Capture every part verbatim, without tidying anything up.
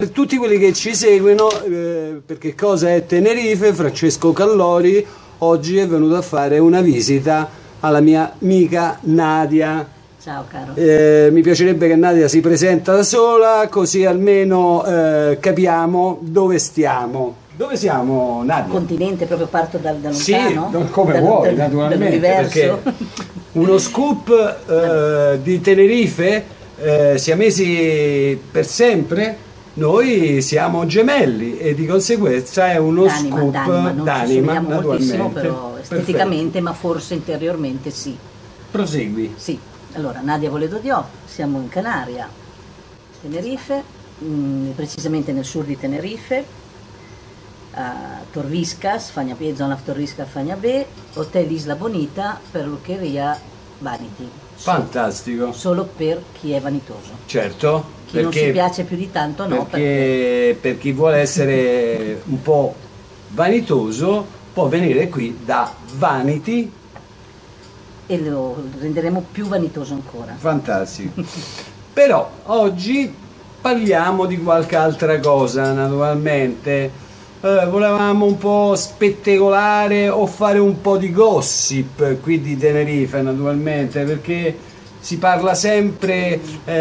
Per tutti quelli che ci seguono, eh, perché cosa è Tenerife, Francesco Callori oggi è venuto a fare una visita alla mia amica Nadia. Ciao caro. Eh, mi piacerebbe che Nadia si presenta da sola, così almeno eh, capiamo dove stiamo. Dove siamo, Nadia? Continente, proprio parto da, da lontano? Sì, come da, vuoi, da, naturalmente, perché uno scoop eh, di Tenerife, eh, siamesi per sempre, noi siamo gemelli e di conseguenza è uno d'anima, scoop d'anima, non d'anima, ci moltissimo, naturalmente. però esteticamente, perfetto, ma forse interiormente sì. Prosegui. Sì, allora Nadia Voledo Diop, siamo in Canaria, Tenerife, mh, precisamente nel sud di Tenerife, a Torviscas, Fagnabe, zona Torviscas Fagnabe, Hotel Isla Bonita, perlucheria Vanity. Fantastico. Solo per chi è vanitoso. Certo. Chi perché, non si piace più di tanto no. Perché, perché... per chi vuole essere un po' vanitoso può venire qui da Vanity. E lo renderemo più vanitoso ancora. Fantastico. Però oggi parliamo di qualche altra cosa, naturalmente. Eh, volevamo un po' spettacolare o fare un po' di gossip qui di Tenerife, naturalmente, perché si parla sempre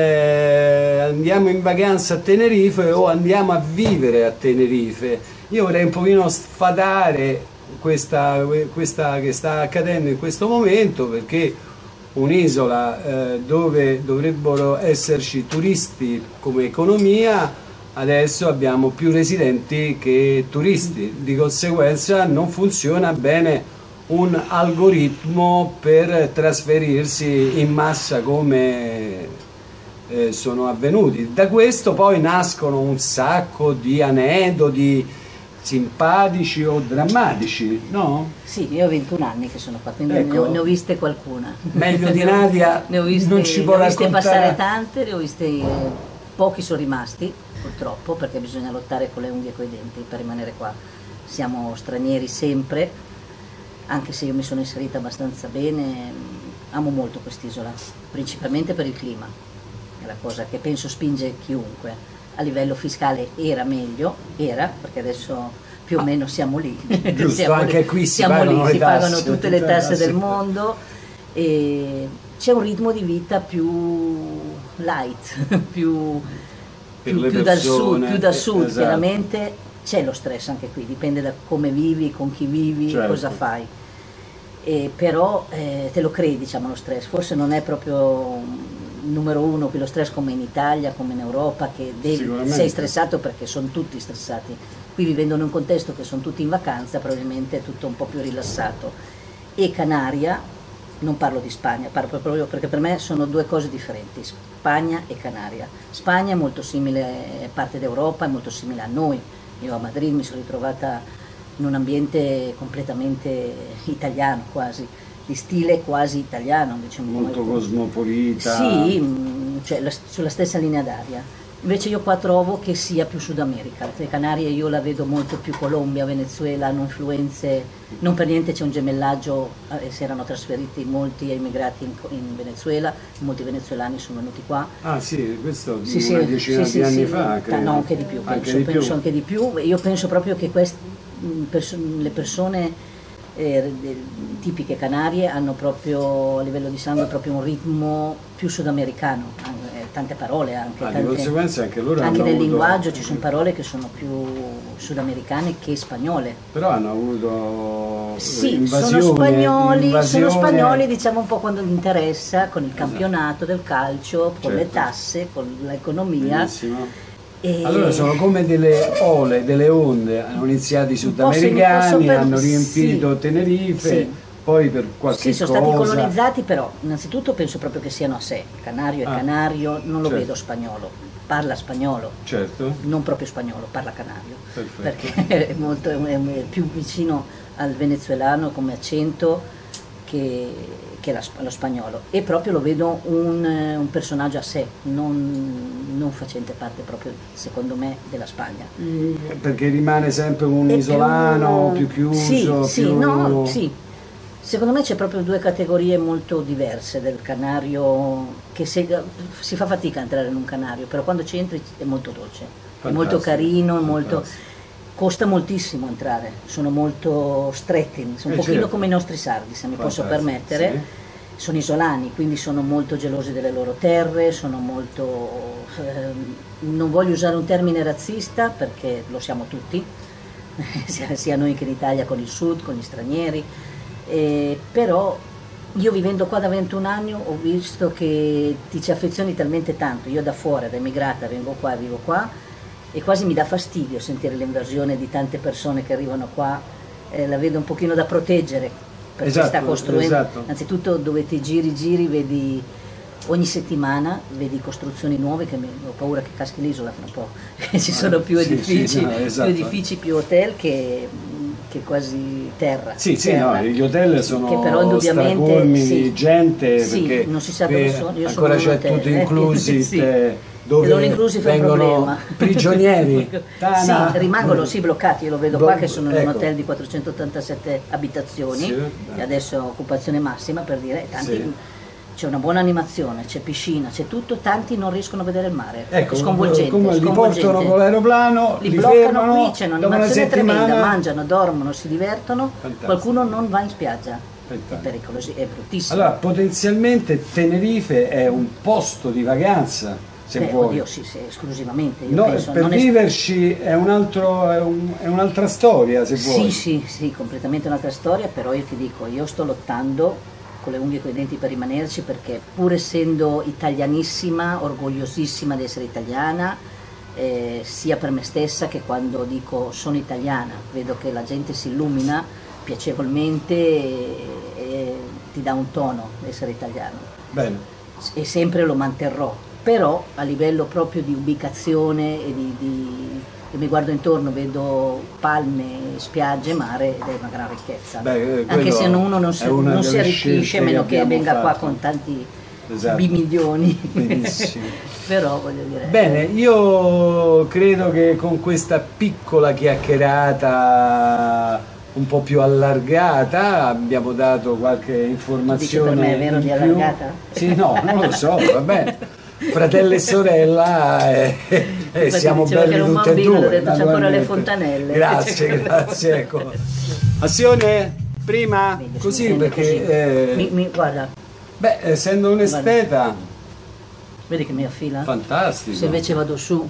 eh, andiamo in vacanza a Tenerife o andiamo a vivere a Tenerife. Io vorrei un pochino sfatare questa, questa che sta accadendo in questo momento, perché un'isola eh, dove dovrebbero esserci turisti come economia, adesso abbiamo più residenti che turisti, di conseguenza non funziona bene un algoritmo per trasferirsi in massa come eh, sono avvenuti. Da questo poi nascono un sacco di aneddoti simpatici o drammatici, no? Sì, io ho ventuno anni che sono qua, quindi ecco, ne, ho, ne ho viste qualcuna. Meglio di Nadia ne ho viste, non ci può ne ho viste raccontare. passare tante, ne ho viste, eh, pochi sono rimasti, purtroppo, perché bisogna lottare con le unghie e con i denti per rimanere qua. Siamo stranieri sempre, anche se io mi sono inserita abbastanza bene, amo molto quest'isola, principalmente per il clima, è la cosa che penso spinge chiunque. A livello fiscale era meglio, era, perché adesso più o meno siamo lì. Giusto, siamo anche lì, qui si siamo pagano, lì, si tasse, pagano tutte le tasse, tasse del tasse. mondo e c'è un ritmo di vita più light, più, più, persone, più dal sud, più da sud, esatto. Chiaramente c'è lo stress anche qui, dipende da come vivi, con chi vivi, certo. Cosa fai. E però eh, te lo credi, diciamo, lo stress, forse non è proprio numero uno qui lo stress come in Italia, come in Europa, che devi, sei stressato perché sono tutti stressati. Qui vivendo in un contesto che sono tutti in vacanza, probabilmente è tutto un po' più rilassato. E Canaria, non parlo di Spagna, parlo proprio perché per me sono due cose differenti, Spagna e Canaria. Spagna è molto simile, è parte d'Europa, è molto simile a noi. Io a Madrid mi sono ritrovata in un ambiente completamente italiano quasi, di stile quasi italiano, diciamo, molto cosmopolita. Sì, cioè la, sulla stessa linea d'aria. Invece io qua trovo che sia più Sud America. Le Canarie io la vedo molto più Colombia, Venezuela, hanno influenze, non per niente c'è un gemellaggio, eh, si erano trasferiti molti immigrati in, in Venezuela, molti venezuelani sono venuti qua. Ah sì, questo sì, una sì, decina sì, di sì, anni sì, fa, credo. No, anche di più, anche penso, di penso più. anche di più. Io penso proprio che quest, perso, le persone Eh, tipiche canarie hanno proprio a livello di sangue proprio un ritmo più sudamericano, eh, tante parole anche, ah, tante, di conseguenza anche loro anche hanno nel avuto... linguaggio ci sono parole che sono più sudamericane che spagnole, però hanno avuto sì, invasione, sono spagnoli, invasione... sono spagnoli diciamo un po' quando gli interessa, con il campionato del calcio, con certo. le tasse, con l'economia. Benissimo. E... Allora sono come delle ole, delle onde, hanno iniziato i sudamericani, per... hanno riempito sì, Tenerife, sì. Poi per qualche sì, sono cosa... stati colonizzati, però innanzitutto penso proprio che siano a sé, canario è ah, canario, non lo certo. vedo spagnolo, parla spagnolo, certo. non proprio spagnolo, parla canario, perfetto. Perché è, molto, è più vicino al venezuelano come accento che... che lo spagnolo, e proprio lo vedo un, un personaggio a sé, non, non facente parte proprio, secondo me, della Spagna. Mm, perché rimane sempre un è isolano, più, più chiuso, sì, più... Sì, no, sì. Secondo me c'è proprio due categorie molto diverse del canario, che se, si fa fatica a entrare in un canario, però quando ci entri è molto dolce. è molto carino, è molto... costa moltissimo entrare, sono molto stretti, sono un eh pochino certo. come i nostri sardi, se mi Fantastico, posso permettere. sì. Sono isolani, quindi sono molto gelosi delle loro terre, sono molto... Ehm, non voglio usare un termine razzista perché lo siamo tutti, sia, sia noi che in Italia con il sud, con gli stranieri, eh, però io vivendo qua da ventuno anni ho visto che ti ci affezioni talmente tanto, io da fuori, da emigrata, vengo qua e vivo qua, e quasi mi dà fastidio sentire l'invasione di tante persone che arrivano qua, eh, la vedo un pochino da proteggere. Perché esatto, sta costruendo, esatto. Anzitutto dove ti giri giri vedi ogni settimana vedi costruzioni nuove che mi, ho paura che caschi l'isola fra un po', ci sono più sì, edifici, sì, no, esatto. più edifici, più hotel che, che quasi terra. Sì, sì, terra. no, gli hotel sono che però indubbiamente stracolmi sì, di gente, sì, perché non si sa dove sono, io ancora sono c'è in un tutto hotel, inclusi, eh, sì. te, dove non inclusi fa un vengono problema. prigionieri. Tana. Sì, rimangono sì bloccati, io lo vedo qua che sono in ecco. un hotel di quattrocentottantasette abitazioni, Sì, che eh. adesso è occupazione massima per dire, tanti, Sì. c'è una buona animazione, c'è piscina, c'è tutto, tanti non riescono a vedere il mare, Ecco, è sconvolgente. come li sconvolgente. portano con l'aeroplano, li, li bloccano fermano, qui, c'è dopo una un'animazione tremenda, settimana... mangiano, dormono, si divertono, Fantastico. qualcuno non va in spiaggia, Fantastico. è pericoloso, è bruttissimo. Allora, potenzialmente Tenerife è un posto di vacanza, se Beh, vuoi. oddio, sì, sì, esclusivamente. Io No, penso, per non è- viverci è, un altro, è, un- è un'altra storia, se vuoi. Sì, sì, sì, completamente un'altra storia, però io ti dico, io sto lottando con le unghie e con i denti per rimanerci perché pur essendo italianissima, orgogliosissima di essere italiana, eh, sia per me stessa che quando dico sono italiana, vedo che la gente si illumina piacevolmente e, e ti dà un tono essere italiano. Bene. E sempre lo manterrò, però a livello proprio di ubicazione e di, di io mi guardo intorno, vedo palme, spiagge, mare ed è una gran ricchezza. Beh, anche se uno non si, non si delle arricchisce, a scelte meno che che venga abbiamo qua fatto. con tanti Esatto. bimilioni. Benissimo. Però voglio dire. Bene, io credo che con questa piccola chiacchierata un po' più allargata abbiamo dato qualche informazione. Dici per me è vero in di più. allargata? Sì, no, non lo so, va bene. Fratello e sorella, eh, eh, Infatti siamo diceva belli che era un tutti e bambino, due. ho detto, c'è ancora le naturalmente. fontanelle. Grazie, grazie. Ecco. Azione, prima, Vedi, così sono perché... così. eh, Mi, mi- guarda, beh, essendo un esteta, vedi che mi affila? fantastico. Se invece vado su.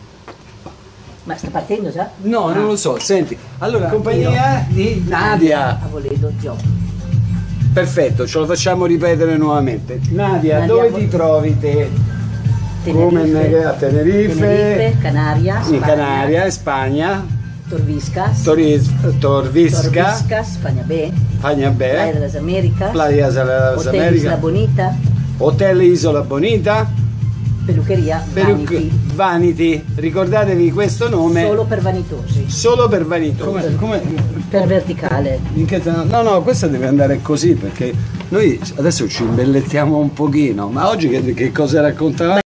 Ma sta partendo già? No, Ah. non lo so. Senti, allora, Ah, compagnia di Nadia. A Voledo, Gio. Perfetto, ce lo facciamo ripetere nuovamente. Nadia, Nadia, dove vo- ti trovi te? Come Tenerife, a Tenerife, Tenerife, Canaria, in Spagna, Canaria, Spagna, Torviscas, Toriz- Torvisca, Torviscas, Spagna B, Playa Fagnabè, de las Américas, Playa de las Hotel Isla Américas, Bonita, Hotel Isola Bonita, Pelucheria Peruc- Vanity, Vanity. Ricordatevi questo nome solo per vanitosi, solo per vanitosi. Come, come, per verticale. in che- no, no, questa deve andare così perché noi adesso ci imbellettiamo un pochino, ma oggi che, che cosa raccontavamo?